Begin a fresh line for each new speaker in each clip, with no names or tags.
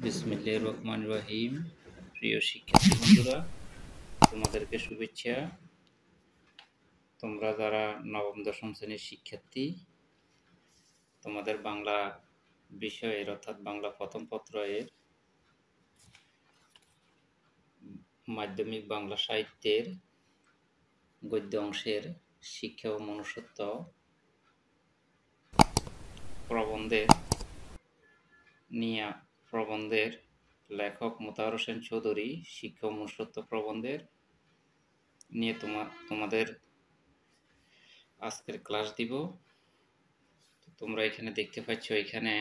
বিসমিল্লাহির রহমানির রহিম। প্রিয় শিক্ষার্থী বন্ধুরা, তোমাদেরকে শুভেচ্ছা। তোমরা যারা নবম দশম শ্রেণীর শিক্ষার্থী, তোমাদের বাংলা বিষয়ের অর্থাৎ বাংলা প্রথম পত্র এর মাধ্যমিক বাংলা সাহিত্যের গদ্য অংশের শিক্ষা ও মনুষ্যত্ব প্রবন্ধের লেখক মোতাহার হোসেন চৌধুরী শিক্ষা ও মনুষ্যত্ব প্রবন্ধের নিয়ে তোমাদের আজকের ক্লাস দিব। তোমরা এখানে দেখতে পাচ্ছ, এখানে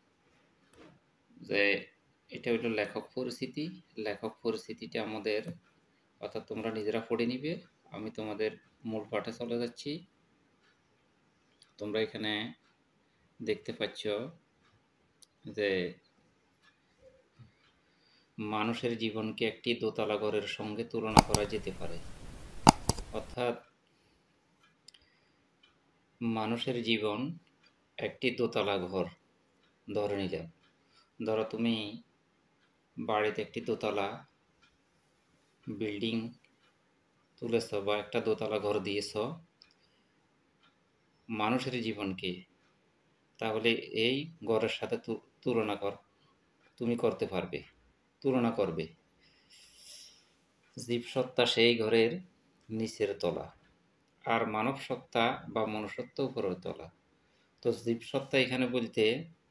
যে এটা হলো লেখক পরিস্থিতিটা আমাদের, অর্থাৎ তোমরা নিজেরা পড়ে নিবে। আমি তোমাদের মূল পাঠে চলে যাচ্ছি। তোমরা এখানে দেখতে পাচ্ছ যে মানুষের জীবনকে একটি দোতলা ঘরের সঙ্গে তুলনা করা যেতে পারে। অর্থাৎ মানুষের জীবন একটি দোতলা ঘর ধরে নিলাম। ধরো তুমি বাড়িতে একটি দোতলা বিল্ডিং তুলেছ বা একটা দোতলা ঘর দিয়েছ মানুষের জীবনকে, তাহলে এই ঘরের সাথে তুমি করতে পারবে, তুলনা করবে। জীবসত্তা সেই ঘরের নিচের তলা, আর মানব সত্তা বা মনুষ্যত্ব উপরের তলা। তো জীবসত্তা এখানে বলতে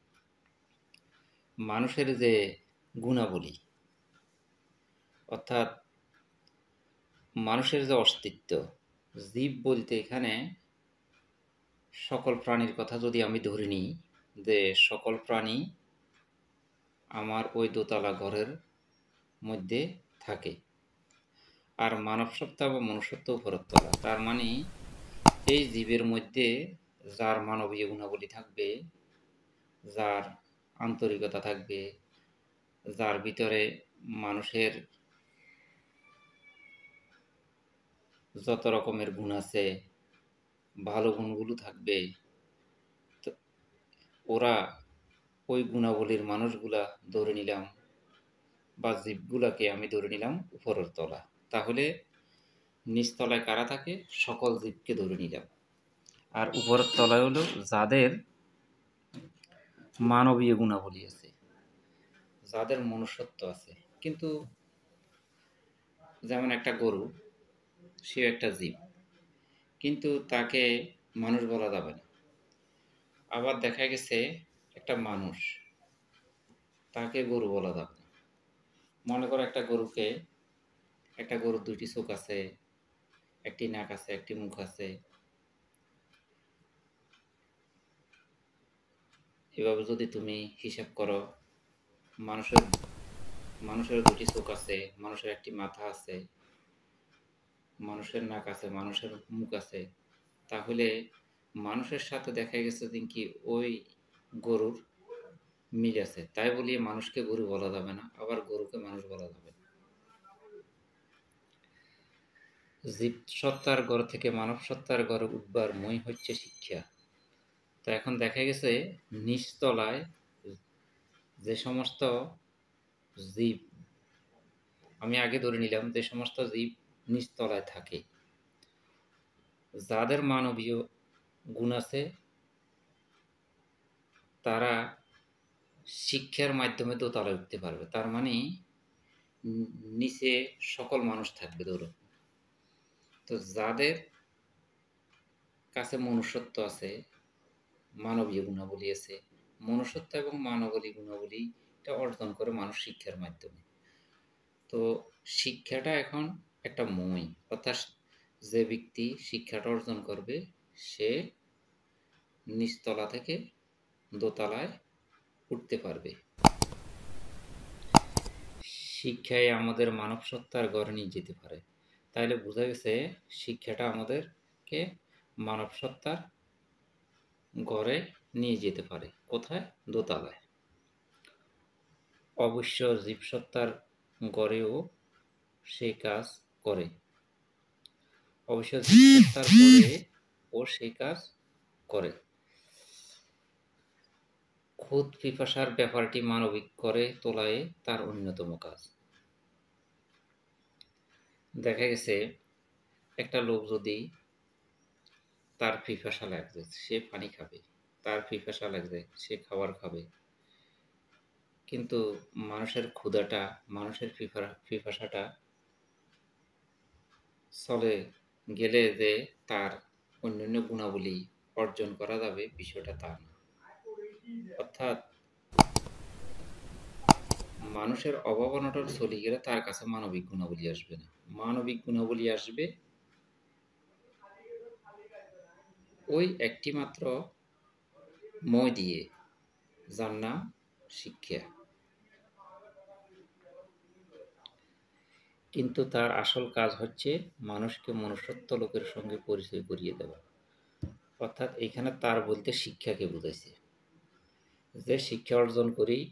মানুষের যে গুণাবলী, অর্থাৎ মানুষের যে অস্তিত্ব। জীব বলতে এখানে সকল প্রাণীর কথা যদি আমি ধরে নিই, যে সকল প্রাণী আমার ওই দোতলা ঘরের মধ্যে থাকে, আর মানব সত্তা বা মনুষ্যত্ব উপরের তলা। তার মানে এই জীবের মধ্যে যার মানবীয় গুণাবলী থাকবে, যার আন্তরিকতা থাকবে, যার ভিতরে মানুষের যত রকমের গুণ আছে, ভালো গুণগুলো থাকবে, ওরা ওই গুণাবলীর মানুষগুলা ধরে নিলাম বা জীবগুলাকে আমি ধরে নিলাম উপরের তলা। তাহলে নিচতলায় কারা থাকে? সকল জীবকে ধরে নিলাম। আর উপরের তলায় হলো যাদের মানবীয় গুণাবলী আছে, যাদের মনুষ্যত্ব আছে। কিন্তু যেমন একটা গরু, সে একটা জীব, কিন্তু তাকে মানুষ বলা যাবে না। আবার দেখা গেছে একটা মানুষ, তাকে গরু বলা যাবে না। মনে করো একটা গরুর দুটি চোখ আছে, একটি নাক আছে, একটি মুখ আছে। এভাবে যদি তুমি হিসাব করো, মানুষের দুটি চোখ আছে, মানুষের একটি মাথা আছে, মানুষের নাক আছে, মানুষের মুখ আছে, তাহলে মানুষের সাথে দেখা গেছে যে কি ওই গরুর মিল আছে। তাই বলিয়ে মানুষকে গরু বলা যাবে না, আবার গরুকে মানুষ বলা যাবে না। জীব সত্তার ঘর থেকে মানব সত্তার ঘরে উঠবার মই হচ্ছে শিক্ষা। তো এখন দেখা গেছে নিচতলায় যে সমস্ত জীব, আমি আগে ধরে নিলাম যে সমস্ত জীব নিচতলায় থাকে, যাদের মানবীয় গুণ আছে, তারা শিক্ষার মাধ্যমে দোতলায় উঠতে পারবে। তার মানে নিচে সকল মানুষ থাকবে ধরো। তো যাদের কাছে মনুষ্যত্ব আছে, মানবীয় গুণাবলী আছে, মনুষ্যত্ব এবং মানবীয় গুণাবলীটা অর্জন করে মানুষ শিক্ষার মাধ্যমে। তো শিক্ষাটা এখন একটা মই, অর্থাৎ যে ব্যক্তি শিক্ষাটা অর্জন করবে, সে নিচতলা থেকে দোতলায় উঠতে পারবে। শিক্ষায় আমাদের মানব সত্তার গড়ে নিয়ে যেতে পারে। তাইলে বোঝা গেছে শিক্ষাটা আমাদেরকে মানব সত্তার গড়ে নিয়ে যেতে পারে। কোথায়? দোতলায়। অবশ্য জীবসত্তার গড়েও সেই কাজ করে। অবশ্য জীবসত্তার গড়ে ও সেই কাজ করে। খুদ পিপাসার ব্যাপারটি মানবিক করে তোলায় তার অন্যতম কাজ। দেখা গেছে একটা লোক যদি তার পিপাসা লাগছে সে পানি খাবে, তার পিপাসা লাগছে সে খাবার খাবে, কিন্তু মানুষের ক্ষুধাটা, মানুষের পিপাসাটা চলে গেলে যে তার অন্যান্য গুণাবলী অর্জন করা যাবে বিষয়টা তা না। অর্থাৎ মানুষের অভাব অনটন চলে গেলে তার কাছে মানবিক গুণাবলী আসবে না। মানবিক গুণাবলী আসবে ওই একটি মাত্র মই দিয়ে, যার নাম শিক্ষা। কিন্তু তার আসল কাজ হচ্ছে মানুষকে মনুষ্যত্ব লোকের সঙ্গে পরিচয় করিয়ে দেওয়া। অর্থাৎ এখানে তার বলতে শিক্ষাকে বুঝাইছে, যে শিক্ষা অর্জন করেই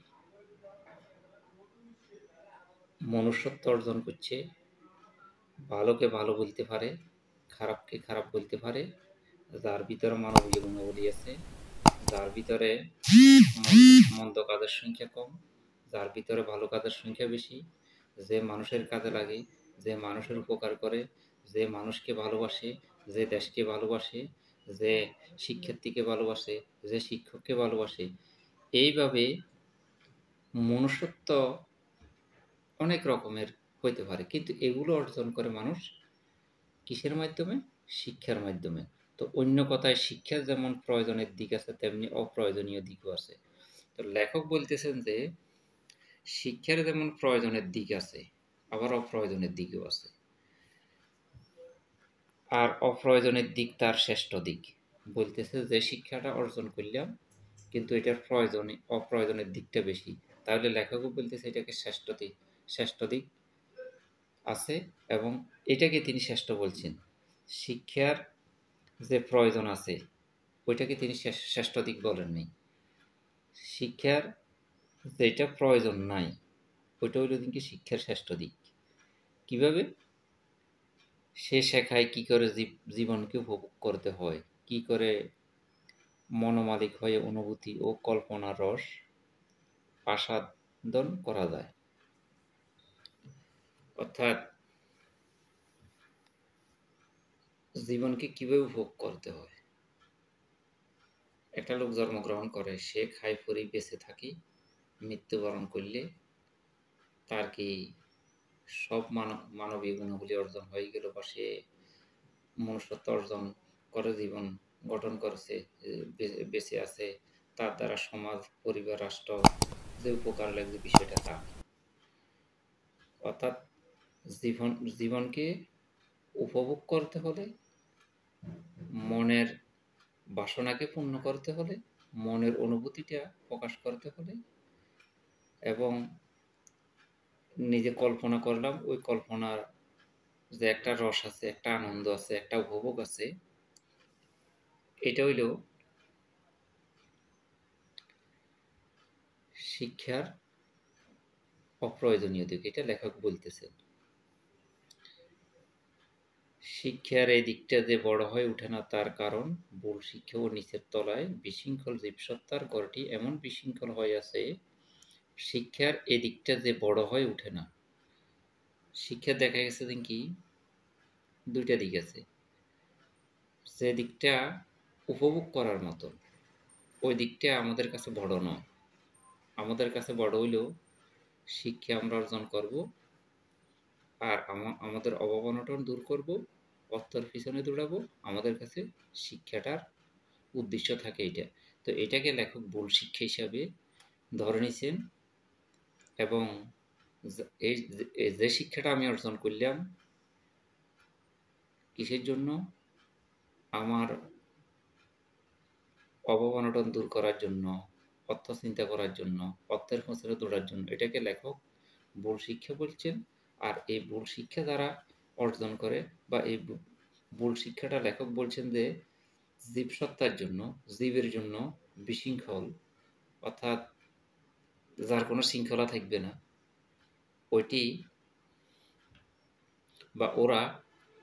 মনুষ্যত্ব অর্জন করছে, ভালোকে ভালো বলতে পারে, খারাপকে খারাপ বলতে পারে, যার ভিতরে মানবীয় গুণাবলী আছে, যার ভিতরে মন্দ কাজের সংখ্যা কম, যার ভিতরে ভালো কাজের সংখ্যা বেশি, যে মানুষের কাজে লাগে, যে মানুষের উপকার করে, যে মানুষকে ভালোবাসে, যে দেশকে ভালোবাসে, যে শিক্ষার্থীকে ভালোবাসে, যে শিক্ষককে ভালোবাসে, এইভাবে মনুষ্যত্ব অনেক রকমের হইতে পারে। কিন্তু এগুলো অর্জন করে মানুষ কিসের মাধ্যমে? শিক্ষার মাধ্যমে। তো অন্য কথায় শিক্ষার যেমন প্রয়োজনের দিক আছে, তেমনি অপ্রয়োজনীয় দিকও আছে। তো লেখক বলতেছেন যে শিক্ষার যেমন প্রয়োজনের দিক আছে, আবার অপ্রয়োজনের দিকও আছে। আর অপ্রয়োজনের দিক তার শ্রেষ্ঠ দিক। বলতেছে যে শিক্ষাটা অর্জন করলাম, কিন্তু এটার অপ্রয়োজনের দিকটা বেশি। তাহলে লেখকও বলতেছে এটাকে শ্রেষ্ঠ দিক আছে, এবং এটাকে তিনি শ্রেষ্ঠ বলছেন। শিক্ষার যে প্রয়োজন আছে ওইটাকে তিনি শ্রেষ্ঠ দিক বলেননি। শিক্ষার যেটা প্রয়োজন নাই ওইটা হইল কি শিক্ষার শ্রেষ্ঠ দিক। কিভাবে? সে শেখায় কি করে জীবনকে উপভোগ করতে হয়, কি করে মনোমালিক হয়ে অনুভূতি ও কল্পনার রস আস্বাদন করা যায়। অর্থাৎ জীবনকে কিভাবে উপভোগ করতে হয়। একটা লোক জন্মগ্রহণ করে, সে খাই পরি বেঁচে থাকি, মৃত্যুবরণ করলে তার কি সব মানবীয় গুণাবলী অর্জন হয়ে গেল, বা সে মনুষ্যত্ব অর্জন করে জীবন গঠন করেছে, বেঁচে আছে, তার দ্বারা সমাজ, পরিবার, রাষ্ট্র যে উপকার লাগবে বিষয়টা তা না। অর্থাৎ জীবনকে উপভোগ করতে হলে, মনের বাসনাকে পূর্ণ করতে হলে, মনের অনুভূতিটা প্রকাশ করতে হলে, এবং নিজে কল্পনা করলাম ওই কল্পনার যে একটা রস আছে, একটা আনন্দ আছে, একটা উপভোগ আছে, এটা হইল শিক্ষার অপ্রয়োজনীয় দিক। এটা লেখক বলতেছেন। শিক্ষার এই দিকটা যে বড় হয়ে ওঠে না, তার কারণ ভুল শিক্ষা ও নিচের তলায় বিশৃঙ্খল জীবসত্তার ঘরটি এমন বিশৃঙ্খল হয়ে আছে। শিক্ষার এই দিকটা যে বড় হয়ে ওঠে না। শিক্ষা দেখা গেছে যে কি দুইটা দিক আছে। যে দিকটা উপভোগ করার মতো, ওই দিকটা আমাদের কাছে বড় নয়। আমাদের কাছে বড় হইলেও শিক্ষা আমরা অর্জন করব, আর আমাদের অভাব অনটন দূর করব, অর্থের পিছনে দৌড়াবো। আমাদের কাছে শিক্ষাটার উদ্দেশ্য থাকে এটা। তো এটাকে লেখক ভুল শিক্ষা হিসাবে ধরে নিছেন, এবং এই যে শিক্ষাটা আমি অর্জন করলাম কিসের জন্য? আমার অভাব অনটন দূর করার জন্য, অর্থ চিন্তা করার জন্য, অর্থের পিছনে দৌড়ার জন্য। এটাকে লেখক ভুল শিক্ষা বলছেন। আর এই ভুল শিক্ষা যারা অর্জন করে, বা এই ভুল শিক্ষাটা লেখক বলছেন যে জীবসত্তার জন্য, জীবের জন্য বিশৃঙ্খল, অর্থাৎ যার কোনো শৃঙ্খলা থাকবে না, ওইটি, বা ওরা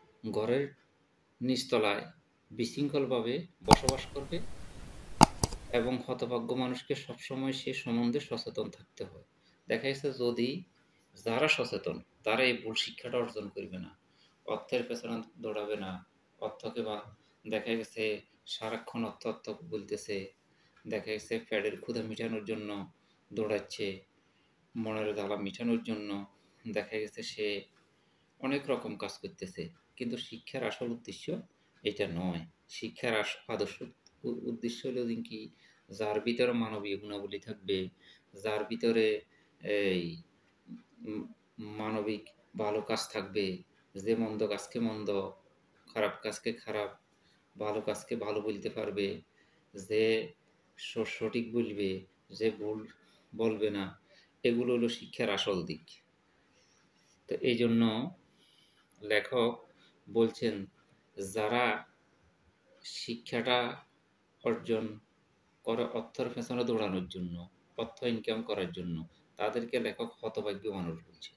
ঘরের নিচতলায় বিশৃঙ্খলভাবে বসবাস করবে, এবং হতভাগ্য মানুষকে সবসময় সে সম্বন্ধে সচেতন থাকতে হয়। দেখা গেছে যদি যারা সচেতন তারা এই ভুল শিক্ষাটা অর্জন করবে না, অর্থের পেছনে দৌড়াবে না, অর্থকে বা দেখা গেছে সারাক্ষণ অর্থ অর্থ বলতেছে, দেখা গেছে পেটের ক্ষুধা মিটানোর জন্য দৌড়াচ্ছে, মনের জ্বালা মিটানোর জন্য দেখা গেছে সে অনেক রকম কাজ করতেছে, কিন্তু শিক্ষার আসল উদ্দেশ্য এটা নয়। শিক্ষার আদর্শ উদ্দেশ্য হলো কি, যার ভিতরে মানবীয় গুণাবলী থাকবে, যার ভিতরে এই উম, মানবিক ভালো কাজ থাকবে, যে মন্দ কাজকে মন্দ, খারাপ কাজকে খারাপ, ভালো কাজকে ভালো বলতে পারবে, যে সঠিক বলবে, যে ভুল বলবে না, এগুলো হলো শিক্ষার আসল দিক। তো এই জন্য লেখক বলছেন যারা শিক্ষাটা অর্জন করে অর্থের পেছনে দৌড়ানোর জন্য, অর্থ ইনকাম করার জন্য, তাদেরকে লেখক হতভাগ্য মানুষ বলছে।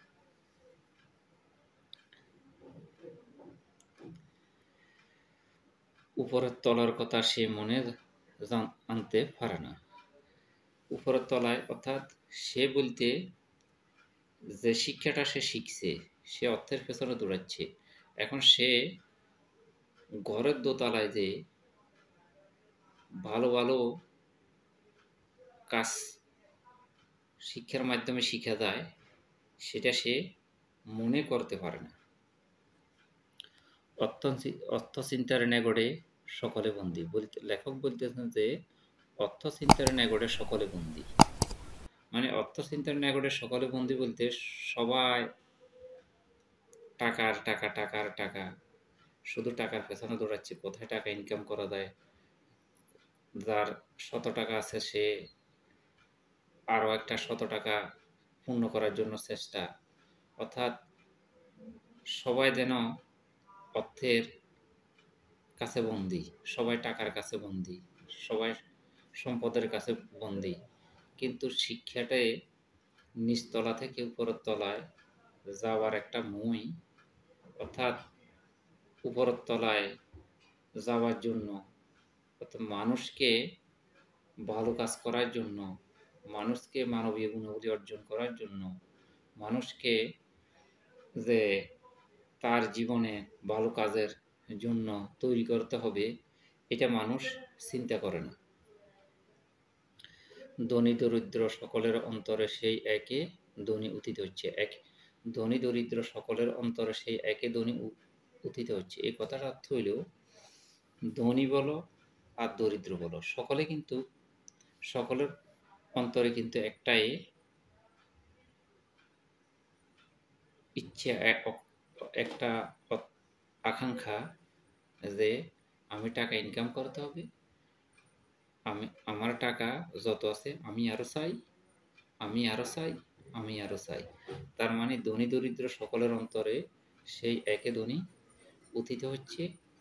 উপরের তলার কথা সে মনে আনতে পারে না। উপরের তলায় অর্থাৎ সে বলতে যে শিক্ষাটা সে শিখছে, সে অর্থের পেছনে দৌড়াচ্ছে, এখন সে ঘরের দোতলায় যে ভালো ভালো কাজ শিক্ষার মাধ্যমে শিখা যায় সেটা সে মনে করতে পারে না। অর্থ চিন্তার নেগড়ে সকলে বন্দী, বলতে লেখক বলতেছেন যে অর্থ চিন্তার নেগড়ে সকলে বন্দী, মানে অর্থ চিন্তার নেগড়ে সকলে বন্দী বলতে সবাই টাকার টাকা টাকার টাকা, শুধু টাকার পেছনে দৌড়াচ্ছে, কোথায় টাকা ইনকাম করা যায়। যার 100 টাকা আছে সে আরও একটা 100 টাকা পূর্ণ করার জন্য চেষ্টা, অর্থাৎ সবাই যেন অর্থের কাছে বন্দী, সবাই টাকার কাছে বন্দী, সবাই সম্পদের কাছে বন্দী। কিন্তু শিক্ষাটাই নিচতলা থেকে উপরের তলায় যাওয়ার একটা মই, অর্থাৎ উপরের তলায় যাওয়ার জন্য, অর্থাৎ মানুষকে ভালো কাজ করার জন্য, মানুষকে মানবীয় গুণাবলী অর্জন করার জন্য, মানুষকে যে তার জীবনে ভালো কাজের জন্য তৈরি করতে হবে, এটা মানুষ চিন্তা করে না। ধনী দরিদ্র সকলের অন্তরে সেই একে ধ্বনি উথিত হচ্ছে, ধনী দরিদ্র সকলের অন্তরে সেই একে ধ্বনি উথিত হচ্ছে। এই কথার অর্থ হইল ধনী বলো আর দরিদ্র বলো, সকলে কিন্তু সকলের অন্তরে কিন্তু একটাই ইচ্ছা, একটা আকাঙ্ক্ষা যে আমি টাকা ইনকাম করতে হবে, আমি আমার টাকা যত আছে আমি আরো চাই, আমি আরো চাই, আমি আরো চাই। তার মানে ধনী দরিদ্র সকলের অন্তরে সেই একে ধ্বনি উথিত হচ্ছে।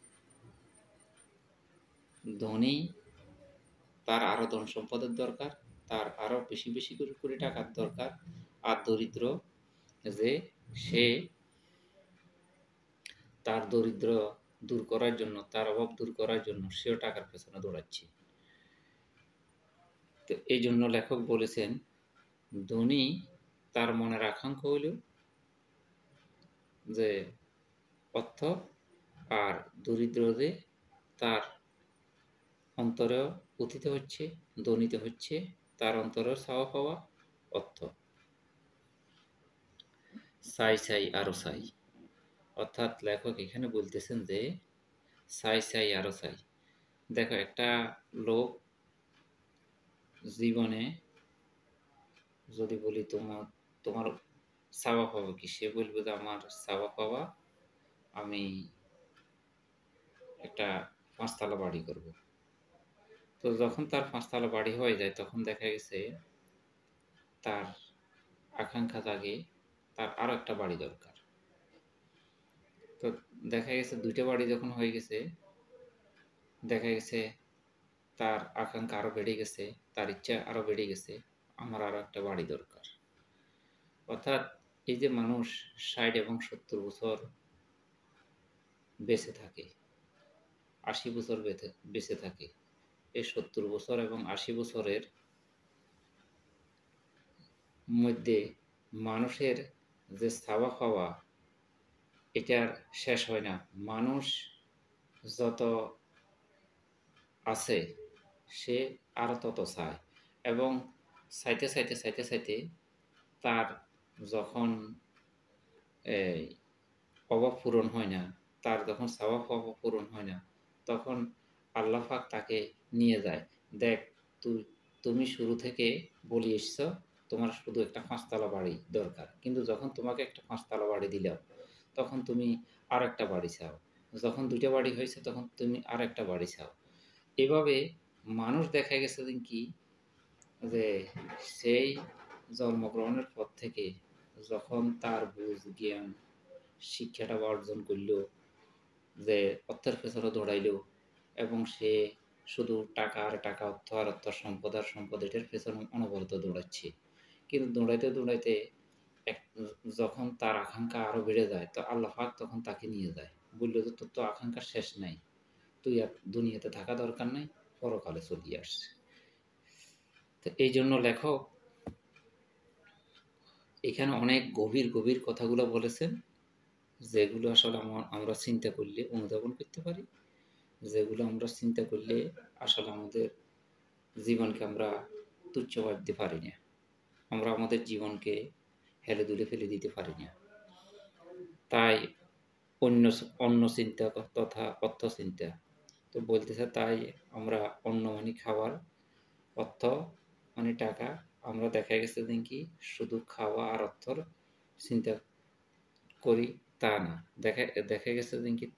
ধনী তার আরো ধন সম্পদের দরকার, তার আরো বেশি বেশি করে টাকার দরকার, আর দরিদ্র যে সে তার দরিদ্র দূর করার জন্য, তার অভাব দূর করার জন্য সেও টাকার পেছনে দৌড়াচ্ছে। তো এই জন্য লেখক বলেছেন ধনী তার মনের আকাঙ্ক্ষা হইল যে অর্থ, আর দরিদ্র যে তার অন্তরেও উথিত হচ্ছে, ধ্বনিত হচ্ছে, তার অন্তরেও চাওয়া পাওয়া অর্থ। চাই চাই আরো চাই, অর্থাৎ লেখক এখানে বলতেছেন যে চাই চাই আরো চাই। দেখো একটা লোক জীবনে যদি বলি তোমার তোমার চাওয়া পাওয়া কি, সে বলবে যে আমার চাওয়া পাওয়া আমি একটা 5 তলা বাড়ি করব। তো যখন তার 5 তলা বাড়ি হয়ে যায় তখন দেখা গেছে তার আকাঙ্ক্ষা জাগে তার আরো একটা বাড়ি দরকার। তো দেখা গেছে 2টা বাড়ি যখন হয়ে গেছে, দেখা গেছে তার আকাঙ্ক্ষা আরো বেড়ে গেছে, তার ইচ্ছা আরো বেড়ে গেছে, আমার আরো একটা বাড়ি দরকার। অর্থাৎ এই যে মানুষ 60 এবং 70 বছর বেঁচে থাকে, 80 বছর বেঁচে থাকে, এই ৭০ বছর এবং ৮০ বছরের মধ্যে মানুষের যে চাওয়া পাওয়া এটার শেষ হয় না। মানুষ যত আছে সে আরও তত চায় এবং চাইতে চাইতে চাইতে চাইতে তার যখন এই অভাব পূরণ হয় না, তার যখন চাওয়া পাওয়া পূরণ হয় না, তখন আল্লাহ পাক তাকে নিয়ে যায়। দেখ, তুমি শুরু থেকে বলে এসছ তোমার শুধু একটা ৫ তলা বাড়ি দরকার, কিন্তু যখন তোমাকে একটা ৫ তলা বাড়ি দিলাম তখন তুমি আর একটা বাড়ি চাও, যখন ২টা বাড়ি হয়েছে তখন তুমি আর একটা বাড়ি চাও। এভাবে মানুষ দেখা গেছে দিন কি যে সেই জন্মগ্রহণের পর থেকে যখন তার বুঝ জ্ঞান শিক্ষাটা অর্জন করল, যে অর্থের পেছনে দৌড়াইল এবং সে শুধু টাকা আর টাকা, অর্থ আর অর্থ, সম্পদ আর সম্পদ, এটার পেছনে অনবরত দৌড়াচ্ছে। কিন্তু দৌড়াইতে দৌড়াইতে এক যখন তার আকাঙ্ক্ষা আরও বেড়ে যায় তো আল্লাহ পাক তখন তাকে নিয়ে যায়, বলল যে তোর তো আকাঙ্ক্ষার শেষ নাই, তুই আর দুনিয়াতে থাকা দরকার নাই, পরকালে চলিয়ে আসছে। তো এই জন্য লেখক এখানে অনেক গভীর গভীর কথাগুলো বলেছেন, যেগুলো আসলে আমরা চিন্তা করলে অনুধাবন করতে পারি, যেগুলো আমরা চিন্তা করলে আসলে আমাদের জীবনকে আমরা তুচ্ছ ভাবতে পারি না, আমরা আমাদের জীবনকে হেলে দুলে ফেলে দিতে পারি না। তাই অন্য অন্য চিন্তা তথা অর্থ চিন্তা তো বলতেছে, তাই আমরা অন্য মানে খাবার, অর্থ মানে টাকা, আমরা দেখা গেছে দিন কি শুধু খাওয়া আর অর্থর চিন্তা করি তা না, দেখা গেছে দিন কি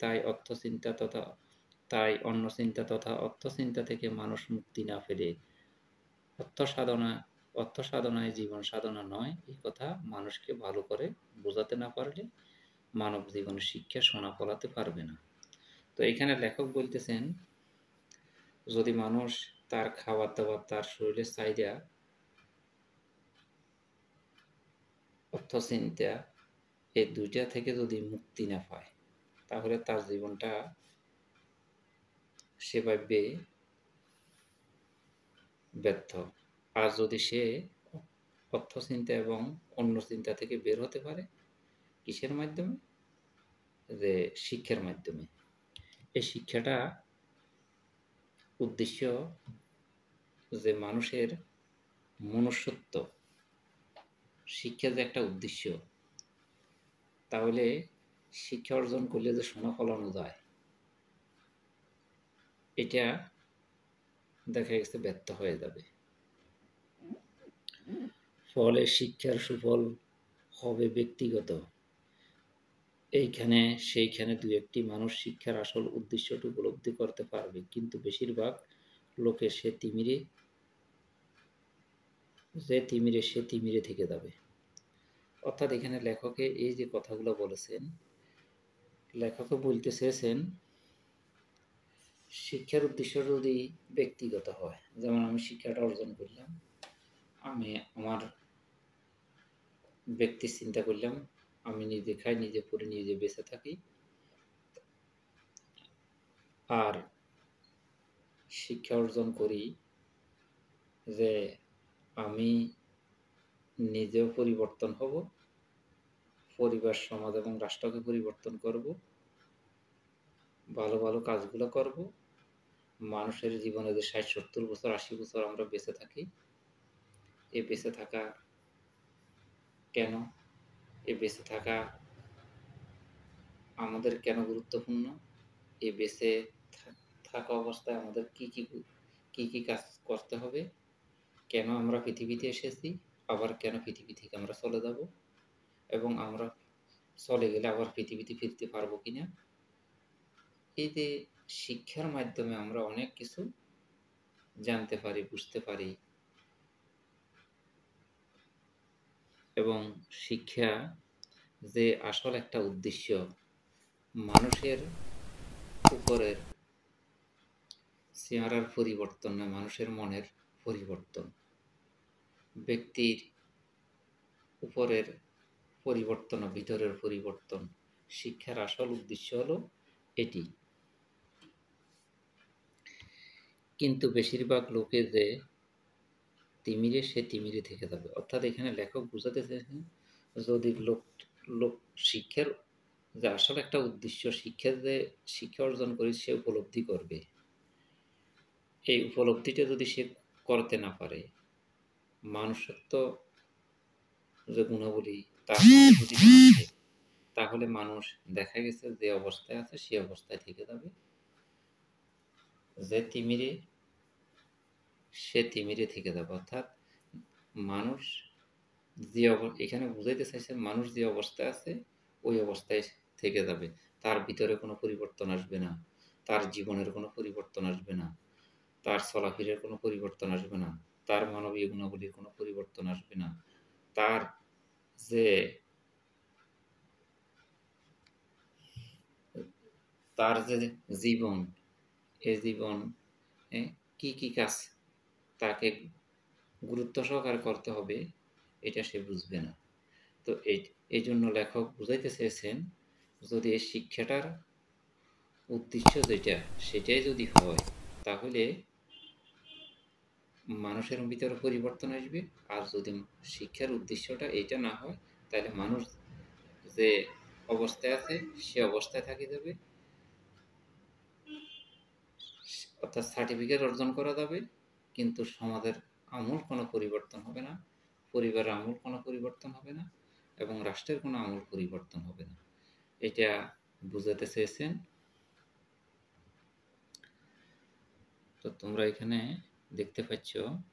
তাই অন্য চিন্তা তথা অর্থ চিন্তা থেকে মানুষ মুক্তি না পেলে অর্থ সাধনা অর্থ সাধনায় জীবন সাধনা নয়, এই কথা মানুষকে ভালো করে বোঝাতে না পারলে মানব জীবনের শিক্ষা সোনা ফলাতে পারবে না। তো এখানে লেখক বলতেছেন, যদি মানুষ তার খাবার দাবার, তার শরীরের চাহিদা, অর্থ চিন্তা, এই দুইটা থেকে যদি মুক্তি না পায় তাহলে তার জীবনটা সে ভাববে ব্যর্থ। আর যদি সে অর্থ চিন্তা এবং অন্য চিন্তা থেকে বের হতে পারে, কিসের মাধ্যমে? যে শিক্ষার মাধ্যমে। এই শিক্ষাটা উদ্দেশ্য যে মানুষের মনুষ্যত্ব, শিক্ষা যে একটা উদ্দেশ্য, তাহলে শিক্ষা অর্জন করলে যে সোনা ফলানো যায় এটা দেখা গেছে ব্যর্থ হয়ে যাবে। ফলে শিক্ষার সুফল হবে ব্যক্তিগত। এইখানে সেইখানে দু একটি মানুষ শিক্ষার আসল উদ্দেশ্যটি উপলব্ধি করতে পারবে, কিন্তু বেশিরভাগ লোকে সে তিমিরে থেকে যাবে। অর্থাৎ এখানে লেখকে এই যে কথাগুলো বলেছেন, লেখকে বলতে চেয়েছেন শিক্ষার উদ্দেশ্য যদি ব্যক্তিগত হয়, যেমন আমি শিক্ষাটা অর্জন করলাম, আমি আমার ব্যক্তির চিন্তা করলাম, আমি নিজে খাই, নিজে পড়ি, নিজে বেঁচে থাকি, আর শিক্ষা অর্জন করি যে আমি নিজেও পরিবর্তন হব, পরিবার, সমাজ এবং রাষ্ট্রকে পরিবর্তন করব, ভালো ভালো কাজগুলো করব, মানুষের জীবনে যে ৬০-৭০ বছর ৮০ বছর আমরা বেঁচে থাকি, এই বেঁচে থাকা কেন, এই বেঁচে থাকা আমাদের কেন গুরুত্বপূর্ণ, এই বেঁচে থাকা অবস্থায় আমাদের কি কি কাজ করতে হবে, কেন আমরা পৃথিবীতে এসেছি, আবার কেন পৃথিবী থেকে আমরা চলে যাব, এবং আমরা চলে গেলে আবার পৃথিবীতে ফিরতে পারবো কিনা। এই যে শিক্ষার মাধ্যমে আমরা অনেক কিছু জানতে পারি, বুঝতে পারি, এবং শিক্ষা যে আসল একটা উদ্দেশ্য মানুষের উপরের চেহারার পরিবর্তন না, মানুষের মনের পরিবর্তন, ব্যক্তির উপরের পরিবর্তন, ভিতরের পরিবর্তন। শিক্ষার আসল উদ্দেশ্য হলো এটি। কিন্তু বেশিরভাগ লোকে যে তিমিরে সে তিমিরে থেকে যাবে। অর্থাৎ এখানে লেখক বুঝাতে চেয়েছেন যদি লোক শিক্ষার যে আসলে একটা উদ্দেশ্য শিক্ষার যে শিক্ষা অর্জন করে সে উপলব্ধি করবে, এই উপলব্ধিটা যদি সে করতে না পারে, মানুষত্ব যে গুণাবলী তার মধ্যে যদি না আসে, তাহলে মানুষ দেখা গেছে যে অবস্থায় আছে সে অবস্থায় থেকে যাবে। যে তিমিরে সে তিমিরে থেকে যাবে। অর্থাৎ মানুষ এখানে বুঝাইতে চাইছেন মানুষ যে অবস্থায় আছে ওই অবস্থায় থেকে যাবে। তার ভিতরে কোনো পরিবর্তন আসবে না, তার জীবনের কোনো পরিবর্তন আসবে না, তার চলাফেরার কোনো পরিবর্তন আসবে না, তার মানবীয় গুণাবলীর কোনো পরিবর্তন আসবে না, তার যে তার যে জীবন, এই জীবন কি কি কাজ তাকে গুরুত্ব সহকারে করতে হবে এটা সে বুঝবে না। তো এই জন্য লেখক বুঝাইতে চেয়েছেন যদি এই শিক্ষাটার উদ্দেশ্য যেটা সেটাই যদি হয়, তাহলে মানুষের ভিতরে পরিবর্তন আসবে। আর যদি শিক্ষার উদ্দেশ্যটা এইটা না হয়, তাহলে মানুষ যে অবস্থায় আছে সে অবস্থায় থাকি যাবে। অর্থাৎ সার্টিফিকেট অর্জন করা যাবে, কিন্তু সমাজের আমূল কোনো পরিবর্তন হবে না, পরিবারের আমূল কোনো পরিবর্তন হবে না, এবং রাষ্ট্রের কোনো আমূল পরিবর্তন হবে না। এটা বুঝাতে চেয়েছেন। তো তোমরা এখানে দেখতে পাচ্ছ,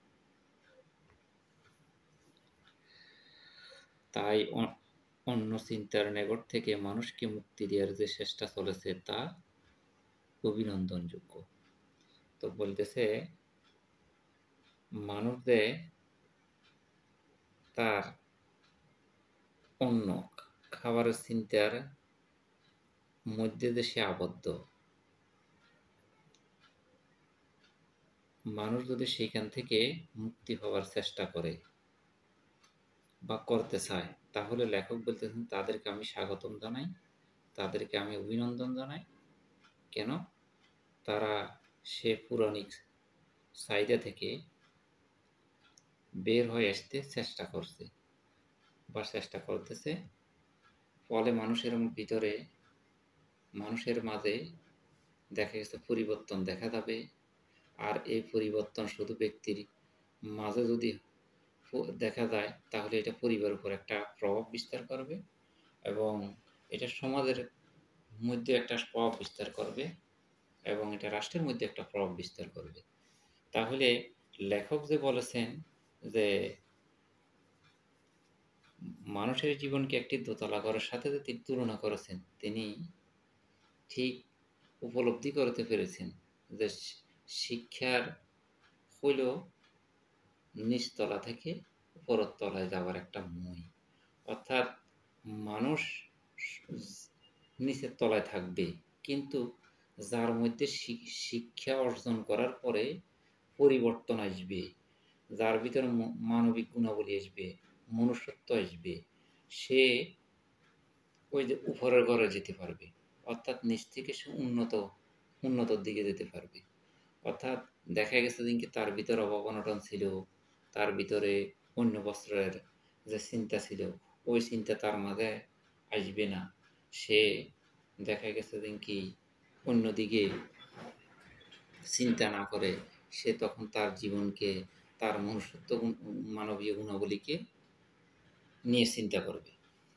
তাই অন্য চিন্তার নেগট থেকে মানুষকে মুক্তি দেওয়ার যে চেষ্টা চলেছে তা অভিনন্দনযোগ্য। তো বলতেছে মানুষ যে তার অন্য খাবারের চিন্তার মধ্যে যে সে আবদ্ধ, মানুষ যদি সেখান থেকে মুক্তি হওয়ার চেষ্টা করে বা করতে চায়, তাহলে লেখক বলতেছেন তাদেরকে আমি স্বাগতম জানাই, তাদেরকে আমি অভিনন্দন জানাই। কেন? তারা সে পৌরাণিক চাহিদা থেকে বের হয়ে আসতে চেষ্টা করছে বা চেষ্টা করতেছে। ফলে মানুষের ভিতরে, মানুষের মাঝে দেখা গেছে পরিবর্তন দেখা যাবে। আর এই পরিবর্তন শুধু ব্যক্তির মাঝে যদি দেখা যায়, তাহলে এটা পরিবারের উপর একটা প্রভাব বিস্তার করবে এবং এটা সমাজের মধ্যে একটা প্রভাব বিস্তার করবে এবং এটা রাষ্ট্রের মধ্যে একটা প্রভাব বিস্তার করবে। তাহলে লেখক যে বলেছেন যে মানুষের জীবনকে একটি দোতলা ঘরের সাথে যে তিনি তুলনা করেছেন, তিনি ঠিক উপলব্ধি করতে পেরেছেন যে শিক্ষার হইল নিচতলা থেকে উপরের তলায় যাওয়ার একটা মই। অর্থাৎ মানুষ নিচের তলায় থাকবে, কিন্তু যার মধ্যে শিক্ষা অর্জন করার পরে পরিবর্তন আসবে, যার ভিতরে মানবিক গুণাবলী আসবে, মনুষ্যত্ব আসবে, সে ওই যে উপরের ঘরে যেতে পারবে। অর্থাৎ নিচ থেকে সে উন্নতর দিকে যেতে পারবে। অর্থাৎ দেখা গেছে যে তার ভিতরে অভাব অনটন ছিল, তার ভিতরে অন্য বস্ত্রের যে চিন্তা ছিল, ওই চিন্তা তার মাঝে আসবে না। সে দেখা গেছে যে অন্যদিকে চিন্তা না করে সে তখন তার জীবনকে, তার মনুষ্যত্ব মানবীয় গুণাবলীকে নিয়ে চিন্তা করবে।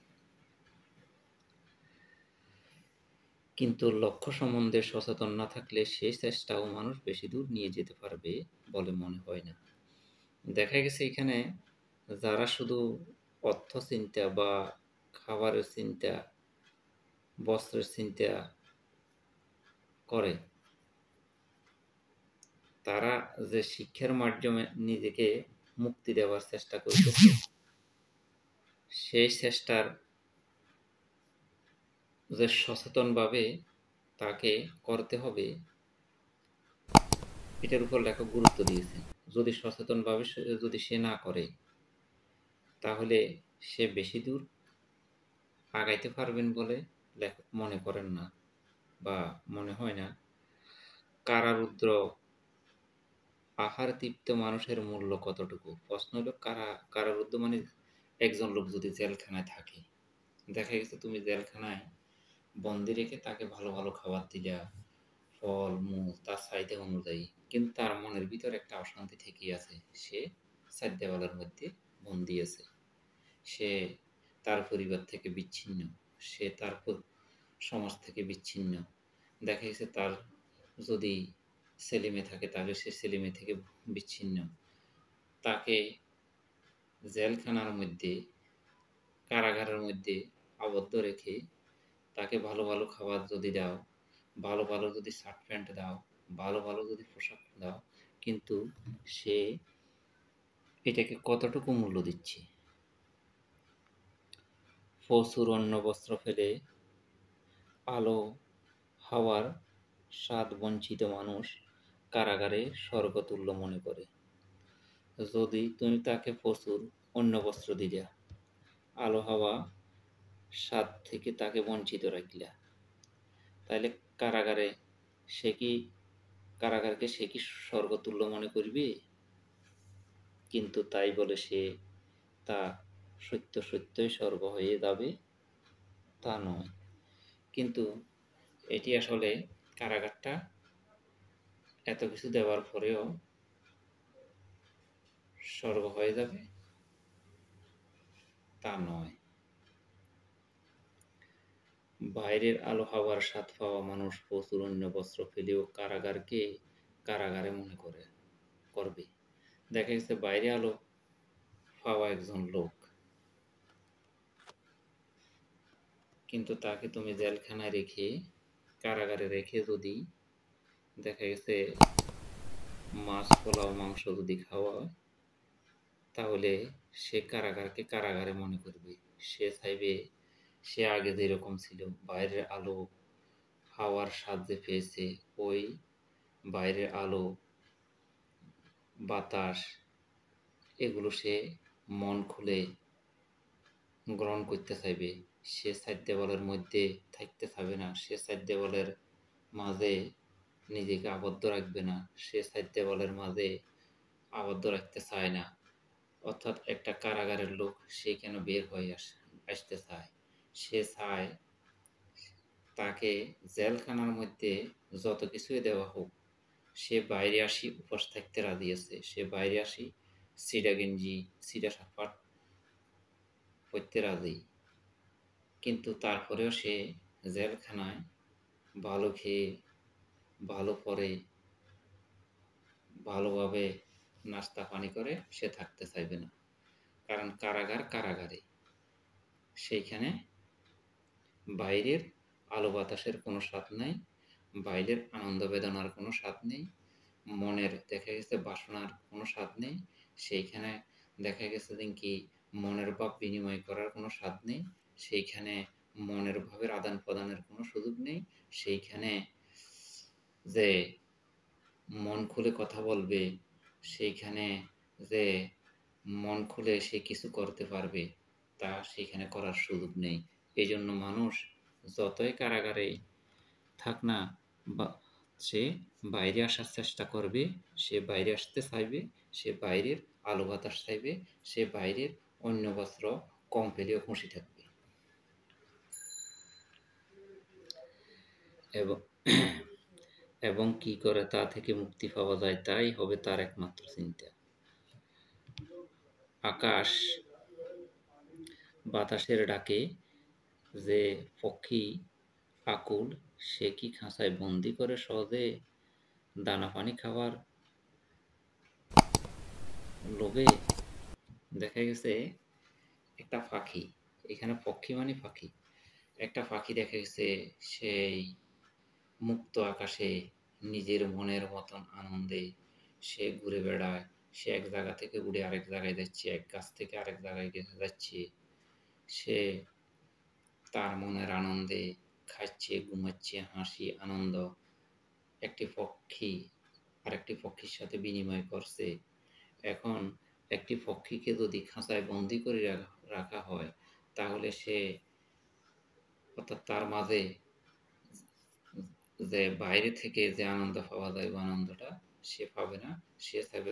কিন্তু লক্ষ্য সম্বন্ধে সচেতন না থাকলে সেই চেষ্টাও মানুষ বেশি দূর নিয়ে যেতে পারবে বলে মনে হয় না। দেখা গেছে এখানে যারা শুধু অর্থ চিন্তা বা খাবারের চিন্তা, বস্ত্রের চিন্তা করে, তারা যে শিক্ষার মাধ্যমে নিজেকে মুক্তি দেওয়ার চেষ্টা করতেছে, সেই চেষ্টার যে সচেতনভাবে তাকে করতে হবে, এটার উপর লেখক গুরুত্ব দিয়েছেন। যদি সচেতনভাবে যদি সে না করে, তাহলে সে বেশি দূর আগাইতে পারবেন বলে লেখক মনে করেন না বা মনে হয় না। কারারুদ্র আহার তৃপ্ত মানুষের মূল্য কতটুকু? প্রশ্ন হলো কারারুদ্ধ মানে একজন লোক যদি জেলখানায় থাকে, দেখা গেছে তুমি জেলখানায় বন্দি রেখে তাকে ভালো, ভালো খাবার দিলা, ফল-মূল তার চাহিদা অনুযায়ী। কিন্তু তার মনের ভিতর একটা অশান্তি থেকেই আছে। সে ৪ দেওয়ালের মধ্যে বন্দি আছে। সে তার পরিবার থেকে বিচ্ছিন্ন। সে তার সমাজ থেকে বিচ্ছিন্ন। দেখা গেছে তার যদি ছেলেমেয়ে থাকে তাহলে সে ছেলেমেয়ে থেকে বিচ্ছিন্ন। তাকে জেলখানার মধ্যে, কারাগারের মধ্যে আবদ্ধ রেখে তাকে ভালো, ভালো খাবার যদি দাও, ভালো, ভালো যদি শার্ট প্যান্ট দাও, ভালো, ভালো যদি পোশাক দাও, কিন্তু সে এটাকে কতটুকু মূল্য দিচ্ছে? প্রচুর অন্ন বস্ত্র ফেলে আলো হাওয়ার স্বাদ বঞ্চিত মানুষ কারাগারে স্বর্গতুল্য মনে করে। যদি তুমি তাকে প্রচুর অন্ন বস্ত্র দিলা, আলো হাওয়া স্বাদ থেকে তাকে বঞ্চিত রাখলা, তাহলে কারাগারে সে কি কারাগারকে সে কি স্বর্গতুল্য মনে করবে? কিন্তু তাই বলে সে তা সত্যই স্বর্গ হয়ে যাবে তা নয়। কিন্তু এটি আসলে কারাগারটা এত কিছু দেওয়ার পরেও স্বর্গ হয়ে যাবে তা নয়। বাইরের আলো হাওয়ার স্বাদ পাওয়া মানুষ প্রচুর অন্য বস্ত্র ফেলেও কারাগারকে কারাগারে মনে করবে। দেখা গেছে বাইরে আলো পাওয়া একজন লোক, কিন্তু তাকে তুমি জেলখানায় রেখে, কারাগারে রেখে যদি দেখা গেছে মাছ, পোলাও, মাংস যদি খাওয়ায়, তাহলে সে কারাগারকে কারাগারে মনে করবে। সে চাইবে সে আগে যেরকম ছিল, বাইরের আলো হাওয়ার স্বাদ যে পেয়েছে, ওই বাইরের আলো, বাতাস এগুলো সে মন খুলে গ্রহণ করতে চাইবে। সে ৪ দেওয়ালের মধ্যে থাকতে চাইবে না। সে ৪ দেওয়ালের মাঝে নিজেকে আবদ্ধ রাখবে না। সে ৪ দেওয়ালের মাঝে আবদ্ধ রাখতে চায় না। অর্থাৎ একটা কারাগারের লোক সে কেন বের হয়ে আসতে চায়? সে চায় তাকে জেলখানার মধ্যে যত কিছুই দেওয়া হোক, সে বাইরে আসি উপাস থাকতে রাজি আছে। সে বাইরে আসি ছিঁড়া গেঞ্জি, ছিঁড়া শার্ট পরতে রাজি। কিন্তু তারপরেও সে জেলখানায় ভালো খেয়ে, ভালো পরে, ভালোভাবে নাস্তা পানি করে সে থাকতে চাইবে না। কারণ কারাগার কারাগারে। সেইখানে বাইরের আলো বাতাসের কোনো স্বাদ নাই, বাইরের আনন্দ বেদনার কোনো স্বাদ নেই, মনের দেখা গেছে বাসনার কোনো স্বাদ নেই, সেইখানে দেখা গেছে যে কি মনের ভাব বিনিময় করার কোনো স্বাদ নেই, সেইখানে মনের ভাবের আদান প্রদানের কোনো সুযোগ নেই, সেইখানে যে মন খুলে কথা বলবে, সেইখানে যে মন খুলে সে কিছু করতে পারবে, তা সেখানে করার সুযোগ নেই। এজন্য মানুষ যতই কারাগারে থাক না, বা সে বাইরে আসার চেষ্টা করবে, সে বাইরে আসতে চাইবে, সে বাইরের আলো বাতাস চাইবে, সে বাইরের অন্য বস্ত্র কম পেলেও খুশি থাকবে। এবং এবং কি করে তা থেকে মুক্তি পাওয়া যায় তাই হবে তার একমাত্র চিন্তা। আকাশ বাতাসের ডাকে যে পক্ষী আকুল, সে কি খাঁচায় বন্দি করে সহজে দানা পানি খাওয়ার লোভে? দেখা গেছে একটা পাখি, এখানে পক্ষী মানে পাখি, একটা পাখি দেখা গেছে সেই মুক্ত আকাশে নিজের মনের মতন আনন্দে সে ঘুরে বেড়ায়। সে এক জায়গা থেকে উড়ে আরেক জায়গায় যাচ্ছে, এক গাছ থেকে আরেক জায়গায় যাচ্ছে। সে তার মনের আনন্দে খাচ্ছে, ঘুমাচ্ছে, হাসি আনন্দ একটি পক্ষী আরেকটি পক্ষীর সাথে বিনিময় করছে। এখন একটি পক্ষীকে যদি খাঁচায় বন্দি করে রাখা হয়, তাহলে সে অর্থাৎ তার মাঝে যে বাইরে থেকে যে আনন্দ পাওয়া যায়, ওই আনন্দটা সে পাবে না, সে চাইবে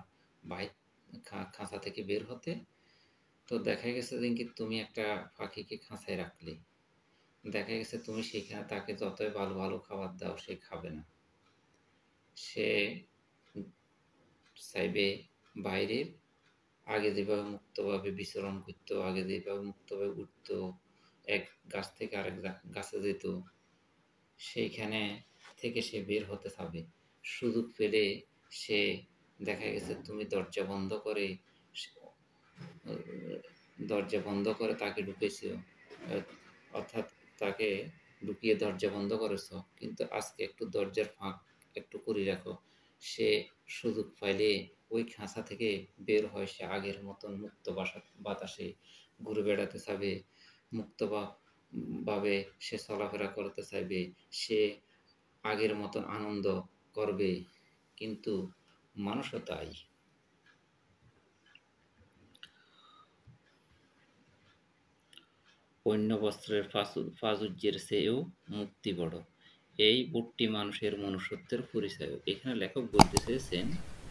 খাঁচা থেকে বের হতে। তো দেখা গেছে যে কি তুমি একটা পাখিকে খাঁচায় রাখলে, দেখা গেছে তুমি সেখানে তাকে যতই ভালো ভালো খাবার দাও সে খাবে না, সে চাইবে বাইরের, আগে যেভাবে মুক্তভাবে বিচরণ করতো, আগে যেভাবে মুক্তভাবে উঠতো, এক গাছ থেকে আরেক গাছে যেত, সেইখানে থেকে সে বের হতে চাবে। সুযোগ পেলে সে, দেখা গেছে তুমি দরজা বন্ধ করে তাকে ঢুকেছ, অর্থাৎ তাকে ঢুকিয়ে দরজা বন্ধ করেছ, কিন্তু আজকে একটু দরজার ফাঁক একটু করে রাখো, সে সুযোগ পাইলে ওই খাঁচা থেকে বের হয়, সে আগের মতন মুক্ত বাতাসে ঘুরে বেড়াতে চাবে, ভাবে সে চলাফেরা করতে চাইবে, সে আগের মতন আনন্দ করবে। কিন্তু মানুষও তাই। অন্য বস্ত্রের প্রাচুর্যের চেয়েও মুক্তি বড়, এই বোধটি মানুষের মনুষ্যত্বের পরিচয়। এখানে লেখক বলতে চেয়েছেন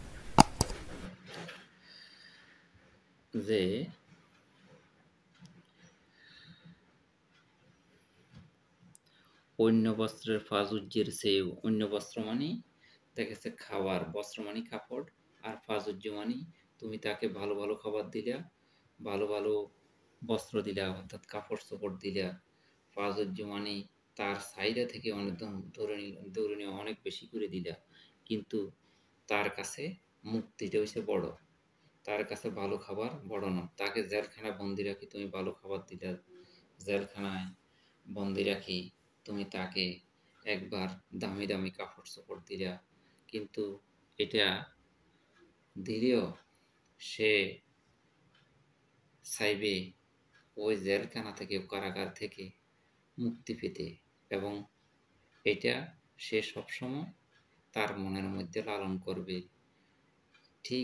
যে অন্য বস্ত্রের প্রাচুর্যের চেয়েও, অন্য বস্ত্র মানে দেখা যাচ্ছে খাবার, বস্ত্র মানে কাপড়, আর প্রাচুর্য মানে তুমি তাকে ভালো ভালো খাবার দিলা, ভালো ভালো বস্ত্র দিলা, অর্থাৎ কাপড় চোপড় দিলা। প্রাচুর্য মানে তার চাহিদা থেকে অনেক ধরনীয় অনেক বেশি করে দিলা, কিন্তু তার কাছে মুক্তিটা হচ্ছে বড়, তার কাছে ভালো খাবার বড় না। তাকে জেলখানায় বন্দি রাখি তুমি ভালো খাবার দিলা, জেলখানায় বন্দি রাখি তুমি তাকে একবার দামি দামি কাপড় চোপড় দিলা, কিন্তু এটা দিলেও সে চাইবে ওই জেলখানা থেকে, কারাগার থেকে মুক্তি পেতে, এবং এটা সে সবসময় তার মনের মধ্যে লালন করবে। ঠিক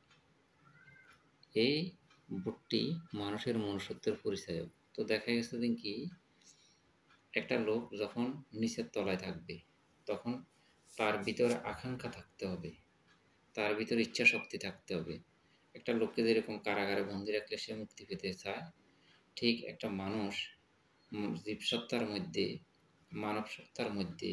এই বোধটি মানুষের মনুষ্যত্বের পরিচয়। তো দেখা গেছে যে কি একটা লোক যখন নিচের তলায় থাকবে, তখন তার ভিতরে আকাঙ্ক্ষা থাকতে হবে, তার ভিতরে ইচ্ছা শক্তি থাকতে হবে। একটা লোককে যেরকম কারাগারে বন্দি রাখলে সে মুক্তি পেতে চায়, ঠিক একটা মানুষ জীবসত্তার মধ্যে, মানব সত্তার মধ্যে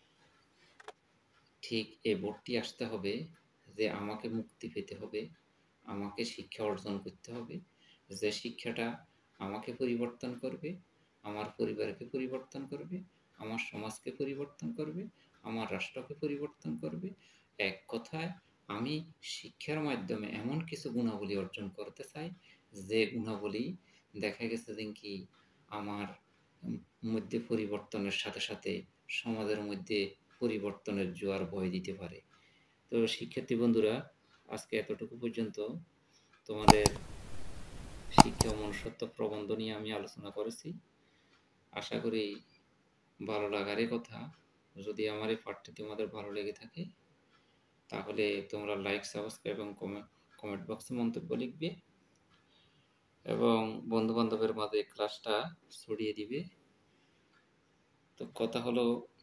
ঠিক এই বোধটি আসতে হবে যে আমাকে মুক্তি পেতে হবে, আমাকে শিক্ষা অর্জন করতে হবে, যে শিক্ষাটা আমাকে পরিবর্তন করবে, আমার পরিবারকে পরিবর্তন করবে, আমার সমাজকে পরিবর্তন করবে, আমার রাষ্ট্রকে পরিবর্তন করবে। এক কথায় আমি শিক্ষার মাধ্যমে এমন কিছু গুণাবলী অর্জন করতে চাই, যে গুণাবলী দেখা গেছে যে কি আমার মধ্যে পরিবর্তনের সাথে সাথে সমাজের মধ্যে পরিবর্তনের জোয়ার বয়ে দিতে পারে। তো শিক্ষার্থী বন্ধুরা, আজকে এতটুকু পর্যন্ত তোমাদের শিক্ষা ও মনুষ্যত্ব প্রবন্ধ নিয়ে আমি আলোচনা করেছি। আশা করি ভালো লাগারই কথা। যদি আমার এই পাঠটি তোমাদের ভালো লেগে থাকে তাহলে তোমরা লাইক, সাবস্ক্রাইব এবং কমেন্ট বক্সে মন্তব্য লিখবে, এবং বন্ধু বান্ধবের মাঝে ক্লাসটা ছড়িয়ে দিবে। তো কথা হলো,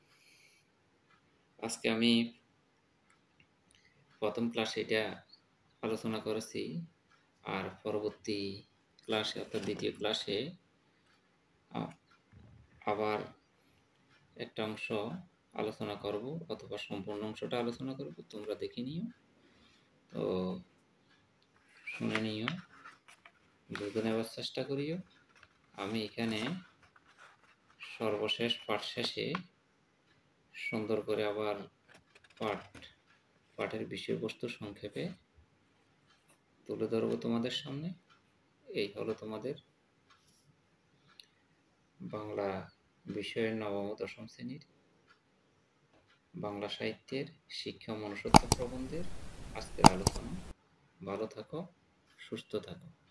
আজকে আমি প্রথম ক্লাসে এটা আলোচনা করেছি, আর পরবর্তী ক্লাসে অর্থাৎ দ্বিতীয় ক্লাসে আবার একটা অংশ আলোচনা করব, অথবা সম্পূর্ণ অংশটা আলোচনা করব, তোমরা দেখে নিও, তো শুনে নিও, বুঝে নেওয়ার চেষ্টা করিও। আমি এখানে সর্বশেষ পাঠ শেষে সুন্দর করে আবার পাঠের বিষয়বস্তু সংক্ষেপে তুলে ধরব তোমাদের সামনে। এই হলো তোমাদের বাংলা বিষয়ের নবম ও দশম শ্রেণীর বাংলা সাহিত্যের শিক্ষা ও মনুষ্যত্ব প্রবন্ধের আজকের আলোচনা। ভালো থাকো, সুস্থ থাকো।